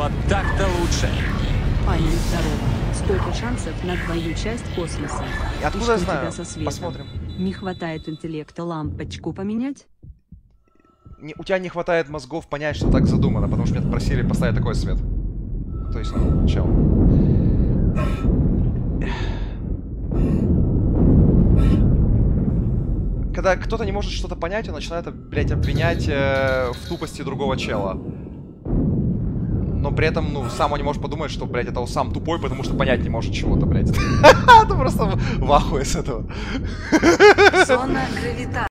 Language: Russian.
Вот так-то лучше. Парень, здорово. Столько шансов на твою часть космоса. И откуда И что я у знаю? тебя со светом? Посмотрим. Не хватает интеллекта лампочку поменять? У тебя не хватает мозгов понять, что так задумано, потому что меня просили поставить такой свет. То есть, ну, чел. Когда кто-то не может что-то понять, он начинает, блядь, обвинять в тупости другого чела. Но при этом, ну, сам он не может подумать, что, блядь, это он сам тупой, потому что понять не может чего-то, блядь. Ты просто в ахуе с этого. Зона гравитации.